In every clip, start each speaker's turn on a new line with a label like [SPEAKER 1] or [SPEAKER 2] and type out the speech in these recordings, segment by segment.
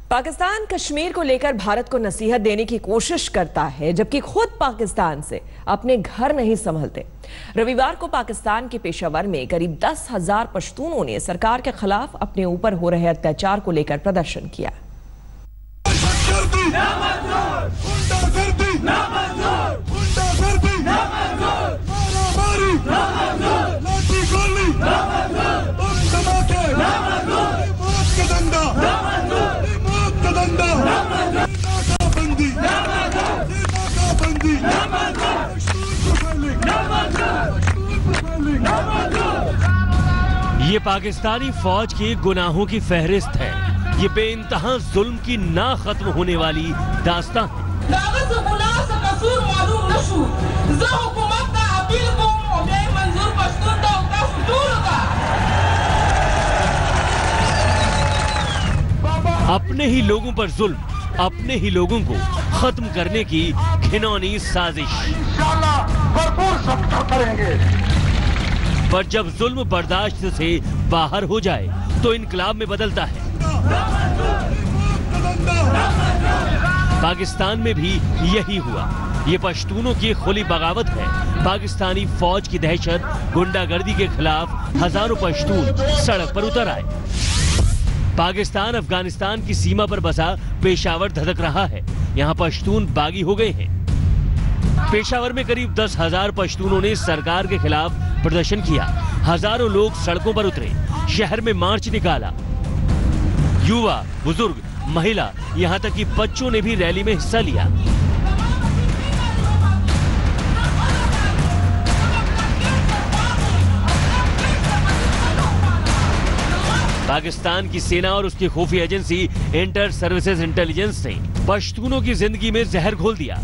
[SPEAKER 1] पाकिस्तान कश्मीर को लेकर भारत को नसीहत देने की कोशिश करता है, जबकि खुद पाकिस्तान से अपने घर नहीं संभलते। रविवार को पाकिस्तान के पेशावर में करीब 10,000 पश्तूनों ने सरकार के खिलाफ अपने ऊपर हो रहे अत्याचार को लेकर प्रदर्शन किया।
[SPEAKER 2] ये पाकिस्तानी फौज के गुनाहों की फहरिस्त है। ये बेइंतहा जुल्म की ना खत्म होने वाली दास्तां है। अपने ही लोगों पर जुल्म, अपने ही लोगों को खत्म करने की घिनौनी साजिश। भरपूर सख्त करेंगे। पर जब जुल्म बर्दाश्त से बाहर हो जाए तो इनकलाब में बदलता है। पाकिस्तान में भी यही हुआ। ये पश्तूनों की खुली बगावत है। पाकिस्तानी फौज की दहशत, गुंडागर्दी के खिलाफ हजारों पश्तून सड़क पर उतर आए। पाकिस्तान अफगानिस्तान की सीमा पर बसा पेशावर धधक रहा है। यहाँ पश्तून बागी हो गए हैं। पेशावर में करीब 10,000 पश्तूनों ने सरकार के खिलाफ प्रदर्शन किया। हजारों लोग सड़कों पर उतरे, शहर में मार्च निकाला। युवा, बुजुर्ग, महिला, यहाँ तक कि बच्चों ने भी रैली में हिस्सा लिया। पाकिस्तान की सेना और उसकी खुफिया एजेंसी इंटर सर्विसेज इंटेलिजेंस ने पश्तूनों की जिंदगी में जहर घोल दिया।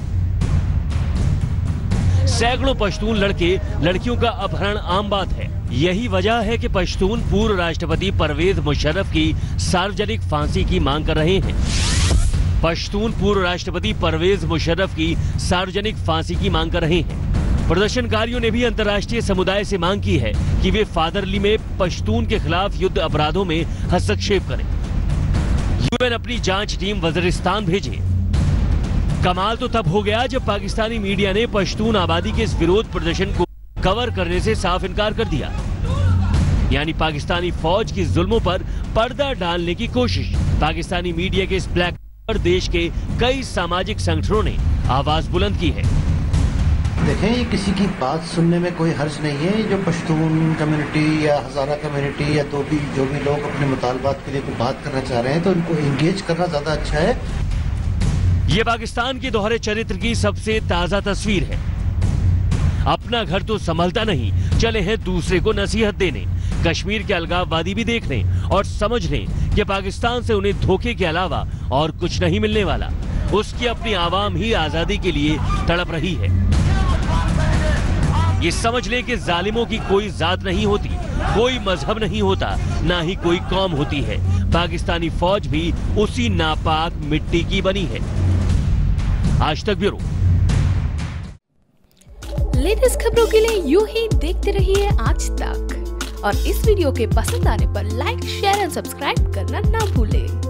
[SPEAKER 2] सैकड़ों पश्तून लड़के लड़कियों का अपहरण आम बात है। यही वजह है कि पश्तून पूर्व राष्ट्रपति परवेज मुशर्रफ की सार्वजनिक फांसी की मांग कर रहे हैं। पश्तून पूर्व राष्ट्रपति परवेज मुशर्रफ की सार्वजनिक फांसी की मांग कर रहे हैं। प्रदर्शनकारियों ने भी अंतर्राष्ट्रीय समुदाय से मांग की है कि वे फादरली में पश्तून के खिलाफ युद्ध अपराधों में हस्तक्षेप करें। यूएन अपनी जांच टीम वजीरिस्तान भेजे। कमाल तो तब हो गया जब पाकिस्तानी मीडिया ने पश्तून आबादी के इस विरोध प्रदर्शन को कवर करने से साफ इनकार कर दिया। यानी पाकिस्तानी फौज की जुल्मों पर पर्दा डालने की कोशिश। पाकिस्तानी मीडिया के इस ब्लैक पर देश के कई सामाजिक संगठनों ने आवाज बुलंद की है।
[SPEAKER 3] देखें, ये किसी की बात सुनने में कोई हर्ज नहीं है। जो पश्तून कम्युनिटी या हज़ारा कम्युनिटी या जो भी लोग अपने मुतालबात के लिए कोई बात करना चाह रहे हैं तो उनको एंगेज करना ज्यादा अच्छा है।
[SPEAKER 2] ये पाकिस्तान के दोहरे चरित्र की सबसे ताजा तस्वीर है। अपना घर तो संभलता नहीं, चले हैं दूसरे को नसीहत देने। कश्मीर के अलगाववादी भी देख लें और समझ लें कि पाकिस्तान से उन्हें धोखे के अलावा और कुछ नहीं मिलने वाला। उसकी अपनी आवाम ही आजादी के लिए तड़प रही है। ये समझ लें कि जालिमों की कोई जात नहीं होती, कोई मजहब नहीं होता, ना ही कोई कौम होती है। पाकिस्तानी फौज भी उसी नापाक मिट्टी की बनी है। आज तक ब्यूरो।
[SPEAKER 4] लेटेस्ट खबरों के लिए यूं ही देखते रहिए आज तक और इस वीडियो के पसंद आने पर लाइक, शेयर एंड सब्सक्राइब करना ना भूलें।